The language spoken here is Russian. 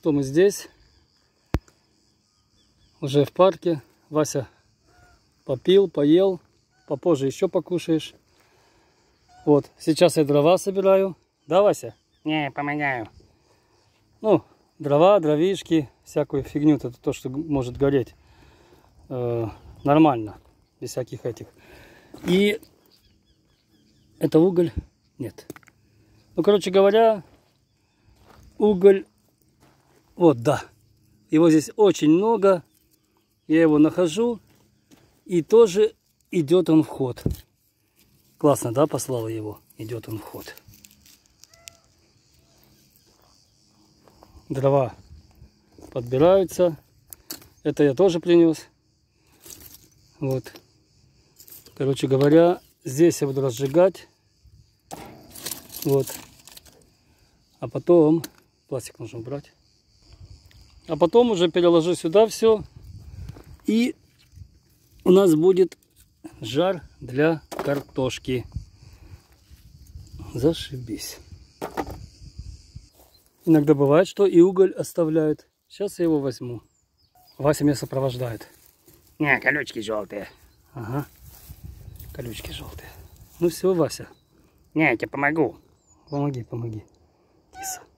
что мы здесь, уже в парке. Вася попил, поел, попозже еще покушаешь. Вот, сейчас я дрова собираю. Да, Вася? Не, помогаю. Ну, дрова, дровишки, всякую фигню, это то, что может гореть нормально, без всяких этих. И это уголь? Нет. Ну, короче говоря, уголь, вот, да. Его здесь очень много. Я его нахожу. И тоже идет он в ход. Классно, да, послал его? Идет он в ход. Дрова подбираются. Это я тоже принес. Вот. Короче говоря, здесь я буду разжигать. Вот. А потом... Пластик нужно убрать. А потом уже переложу сюда все. И у нас будет жар для картошки. Зашибись. Иногда бывает, что и уголь оставляют. Сейчас я его возьму. Вася меня сопровождает. Не, колючки желтые. Ага. Колючки желтые. Ну все, Вася. Не, я тебе помогу. Помоги, помоги. Киса.